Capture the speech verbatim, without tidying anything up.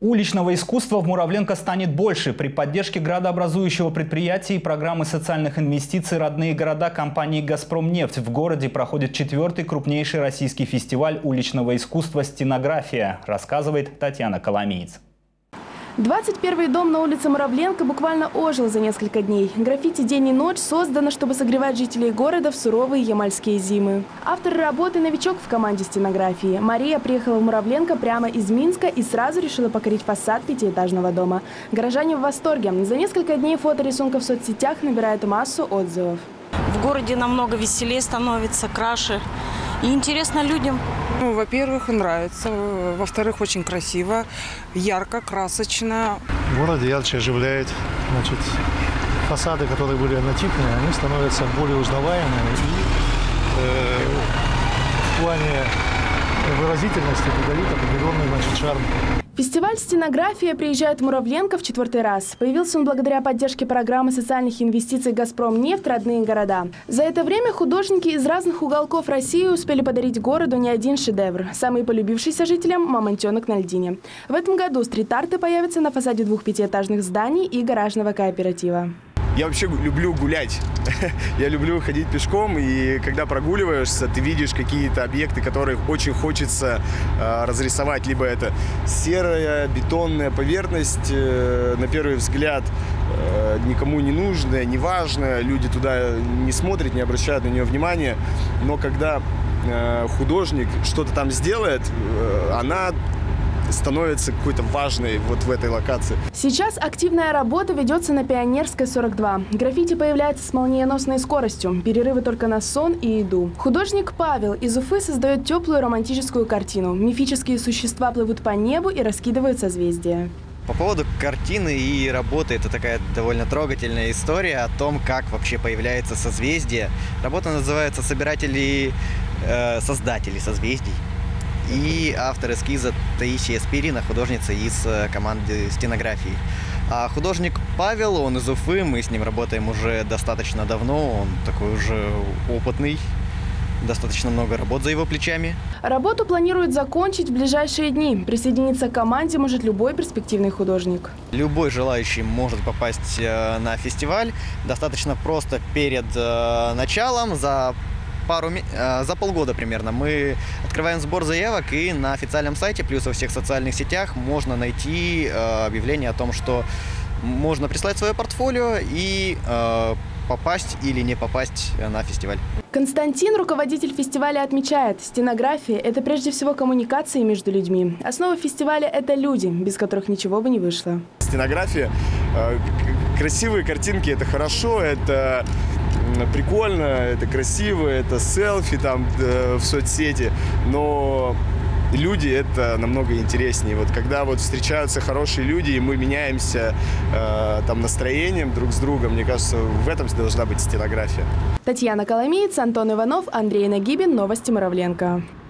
Уличного искусства в Муравленко станет больше. При поддержке градообразующего предприятия и программы социальных инвестиций «Родные города» компании «Газпромнефть» в городе проходит четвертый крупнейший российский фестиваль уличного искусства «Стенография», рассказывает Татьяна Коломиец. двадцать первый дом на улице Муравленко буквально ожил за несколько дней. Граффити «День и ночь» создано, чтобы согревать жителей города в суровые ямальские зимы. Автор работы – новичок в команде стенографии. Мария приехала в Муравленко прямо из Минска и сразу решила покорить фасад пятиэтажного дома. Горожане в восторге. За несколько дней фоторисунка в соцсетях набирает массу отзывов. В городе намного веселее становится, краше и интересно людям. Ну, во-первых, нравится. Во-вторых, очень красиво, ярко, красочно. В городе ярче оживляет. Значит, фасады, которые были однотипные, они становятся более узнаваемыми. И э, в плане выразительности придают определенный, значит, шарм. Фестиваль «Стенография» приезжает в Муравленко в четвертый раз. Появился он благодаря поддержке программы социальных инвестиций «Газпромнефть. Родные города». За это время художники из разных уголков России успели подарить городу не один шедевр. Самый полюбившийся жителям – «Мамонтенок на льдине». В этом году стрит-арты появятся на фасаде двух пятиэтажных зданий и гаражного кооператива. Я вообще люблю гулять. Я люблю ходить пешком, и когда прогуливаешься, ты видишь какие-то объекты, которые очень хочется э, разрисовать. Либо это серая бетонная поверхность, э, на первый взгляд э, никому не нужная, неважная, люди туда не смотрят, не обращают на нее внимания. Но когда э, художник что-то там сделает, э, она становится какой-то важной вот в этой локации. Сейчас активная работа ведется на Пионерской, сорок два. Граффити появляется с молниеносной скоростью. Перерывы только на сон и еду. Художник Павел из Уфы создает теплую романтическую картину. Мифические существа плывут по небу и раскидывают созвездия. По поводу картины и работы, это такая довольно трогательная история о том, как вообще появляется созвездие. Работа называется «Собиратели, э, создатели созвездий». И автор эскиза Таисия Спирина, художница из команды стенографии. А художник Павел, он из Уфы, мы с ним работаем уже достаточно давно, он такой уже опытный, достаточно много работ за его плечами. Работу планируют закончить в ближайшие дни. Присоединиться к команде может любой перспективный художник. Любой желающий может попасть на фестиваль. Достаточно просто перед началом, за Пару, за полгода примерно мы открываем сбор заявок, и на официальном сайте, плюс во всех социальных сетях можно найти объявление о том, что можно прислать свое портфолио и попасть или не попасть на фестиваль. Константин, руководитель фестиваля, отмечает, стенография – это прежде всего коммуникации между людьми. Основа фестиваля – это люди, без которых ничего бы не вышло. Стенография, красивые картинки – это хорошо, это прикольно, это красиво, это селфи там в соцсети, но люди — это намного интереснее. Вот когда вот встречаются хорошие люди, и мы меняемся э, там настроением друг с другом, мне кажется, в этом должна быть стенография. Татьяна Коломиец, Антон Иванов, Андрей Нагибин. Новости Муравленко.